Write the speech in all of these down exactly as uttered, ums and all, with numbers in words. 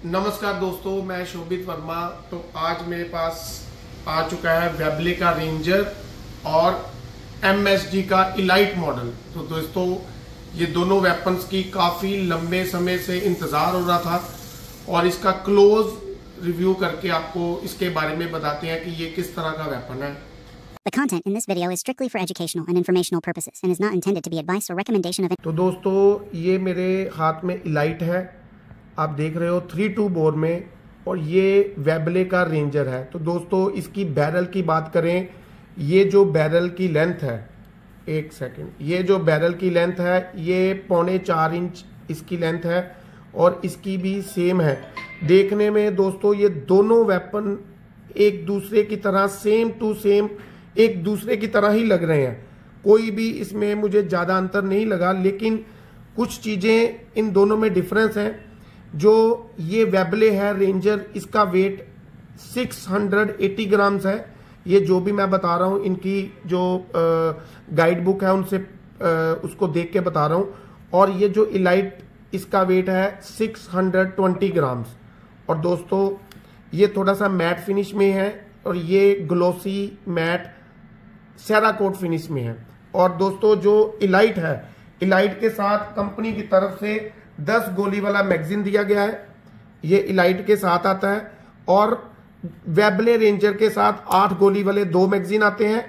नमस्कार दोस्तों, मैं शोभित वर्मा। तो आज मेरे पास आ चुका है वेबले का रेंजर और एमएसडी का इलाइट मॉडल। तो दोस्तों, ये दोनों वेपन्स की काफ़ी लंबे समय से इंतज़ार हो रहा था और इसका क्लोज रिव्यू करके आपको इसके बारे में बताते हैं कि ये किस तरह का वेपन है। The content in this video is strictly for educational and informational purposes and is not intended to be advice or recommendation of. तो दोस्तों, ये मेरे हाथ में इलाइट है, आप देख रहे हो थ्री टू बोर में, और ये वेबले का रेंजर है। तो दोस्तों, इसकी बैरल की बात करें, ये जो बैरल की लेंथ है, एक सेकंड, ये जो बैरल की लेंथ है ये पौने चार इंच इसकी लेंथ है और इसकी भी सेम है। देखने में दोस्तों ये दोनों वेपन एक दूसरे की तरह सेम टू सेम एक दूसरे की तरह ही लग रहे हैं। कोई भी इसमें मुझे ज़्यादा अंतर नहीं लगा, लेकिन कुछ चीज़ें इन दोनों में डिफरेंस हैं। जो ये वेबले है रेंजर, इसका वेट छह सौ अस्सी ग्राम्स है। ये जो भी मैं बता रहा हूँ, इनकी जो गाइड बुक है उनसे आ, उसको देख के बता रहा हूँ। और ये जो इलाइट, इसका वेट है छह सौ बीस ग्राम्स। और दोस्तों, ये थोड़ा सा मैट फिनिश में है और ये ग्लोसी मैट सेराकोट फिनिश में है। और दोस्तों, जो इलाइट है, इलाइट के साथ कंपनी की तरफ से दस गोली वाला मैगजीन दिया गया है। ये इलाइट के साथ आता है और वेबले रेंजर के साथ आठ गोली वाले दो मैगजीन आते हैं।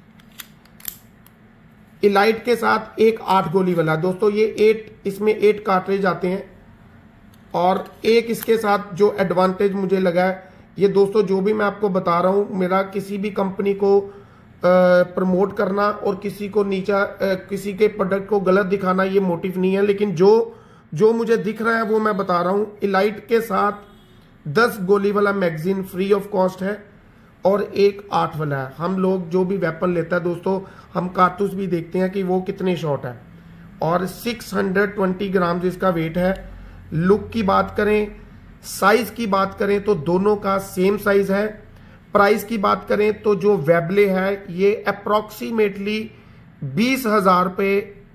इलाइट के साथ एक आठ गोली वाला। दोस्तों, ये एट इसमें एट कार्ट्रिज आते हैं। और एक इसके साथ जो एडवांटेज मुझे लगा है, ये दोस्तों जो भी मैं आपको बता रहा हूं, मेरा किसी भी कंपनी को प्रमोट करना और किसी को नीचा किसी के प्रोडक्ट को गलत दिखाना ये मोटिव नहीं है, लेकिन जो जो मुझे दिख रहा है वो मैं बता रहा हूं। इलाइट के साथ दस गोली वाला मैगजीन फ्री ऑफ कॉस्ट है और एक आठ वाला है। हम लोग जो भी वेपन लेता है दोस्तों, हम कारतूस भी देखते हैं कि वो कितने शॉट है। और छह सौ बीस ग्राम इसका वेट है। लुक की बात करें, साइज की बात करें तो दोनों का सेम साइज है। प्राइस की बात करें तो जो वेबले है ये अप्रोक्सीमेटली बीस हजार रुपये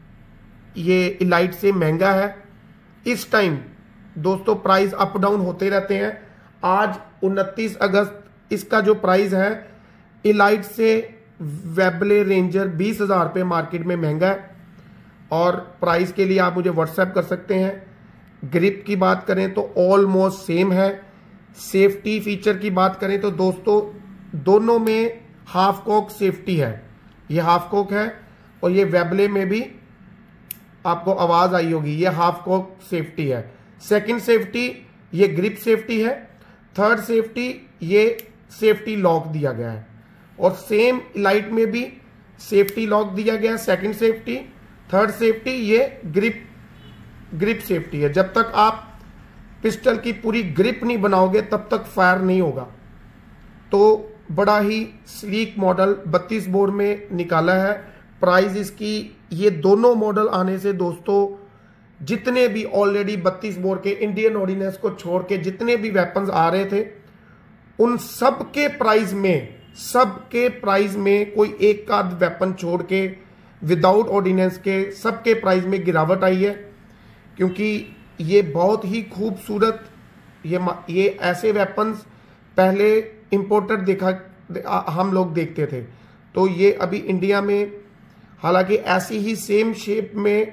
ये इलाइट से महंगा है इस टाइम। दोस्तों, प्राइस अप डाउन होते रहते हैं। आज उनतीस अगस्त इसका जो प्राइस है, इलाइट से वेबले रेंजर बीस हजार रुपये मार्केट में महंगा है। और प्राइस के लिए आप मुझे व्हाट्सएप कर सकते हैं। ग्रिप की बात करें तो ऑलमोस्ट सेम है। सेफ्टी फीचर की बात करें तो दोस्तों, दोनों में हाफ कॉक सेफ्टी है। ये हाफ कॉक है और ये वेबले में भी आपको आवाज आई होगी, ये हाफ कॉक सेफ्टी है। सेकंड सेफ्टी ये ग्रिप सेफ्टी है। थर्ड सेफ्टी ये सेफ्टी लॉक दिया गया है। और सेम लाइट में भी सेफ्टी लॉक दिया गया है। सेकंड सेफ्टी, थर्ड सेफ्टी ये ग्रिप ग्रिप सेफ्टी है। जब तक आप पिस्टल की पूरी ग्रिप नहीं बनाओगे तब तक फायर नहीं होगा। तो बड़ा ही स्लीक मॉडल बत्तीस बोर में निकाला है। प्राइस इसकी, ये दोनों मॉडल आने से दोस्तों, जितने भी ऑलरेडी बत्तीस बोर के इंडियन ऑर्डिनेंस को छोड़ के जितने भी वेपन्स आ रहे थे, उन सब के प्राइस में सब के प्राइस में कोई एक आध वेपन छोड़ के विदाउट ऑर्डिनेंस के सबके प्राइस में गिरावट आई है। क्योंकि ये बहुत ही खूबसूरत, ये ये ऐसे वेपन्स पहले इंपोर्टेड देखा हम लोग देखते थे। तो ये अभी इंडिया में, हालांकि ऐसी ही सेम शेप में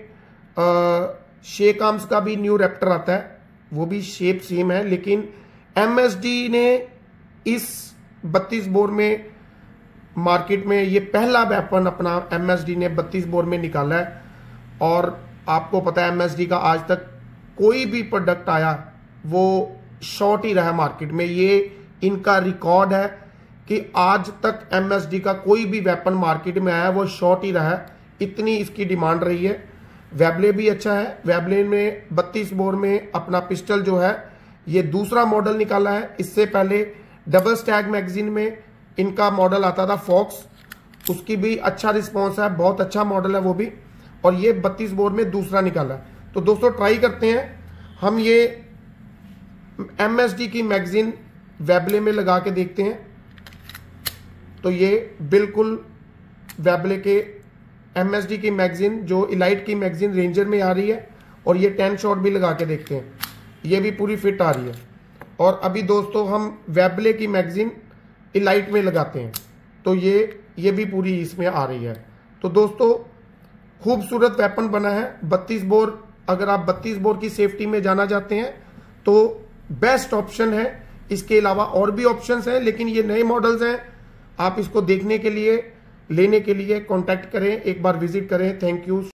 शेक आर्म्स का भी न्यू रैप्टर आता है, वो भी शेप सेम है। लेकिन एमएसडी ने इस बत्तीस बोर में मार्केट में ये पहला वेपन अपना एमएसडी ने बत्तीस बोर में निकाला है। और आपको पता है एमएसडी का आज तक कोई भी प्रोडक्ट आया वो शॉर्ट ही रहा मार्केट में। ये इनका रिकॉर्ड है कि आज तक एमएसडी का कोई भी वेपन मार्केट में आया वो शॉर्ट ही रहा। इतनी इसकी डिमांड रही है। वेबले भी अच्छा है। वेबले में बत्तीस बोर में अपना पिस्टल जो है ये दूसरा मॉडल निकाला है। इससे पहले डबल स्टैग मैगजीन में इनका मॉडल आता था फॉक्स, उसकी भी अच्छा रिस्पॉन्स है, बहुत अच्छा मॉडल है वो भी। और ये बत्तीस बोर में दूसरा निकाला। तो दोस्तों, ट्राई करते हैं हम ये एमएसडी की मैगजीन वेबले में लगा के देखते हैं। तो ये बिल्कुल वेबले के एमएसडी की मैगजीन, जो इलाइट की मैगजीन रेंजर में आ रही है, और ये टेन शॉट भी लगा के देखते हैं। ये भी पूरी फिट आ रही है। और अभी दोस्तों हम वेबले की मैगजीन इलाइट में लगाते हैं, तो ये ये भी पूरी इसमें आ रही है। तो दोस्तों खूबसूरत वेपन बना है। बत्तीस बोर, अगर आप बत्तीस बोर की सेफ्टी में जाना चाहते हैं तो बेस्ट ऑप्शन है। इसके अलावा और भी ऑप्शंस हैं, लेकिन ये नए मॉडल्स हैं। आप इसको देखने के लिए, लेने के लिए कांटेक्ट करें, एक बार विजिट करें। Thank you.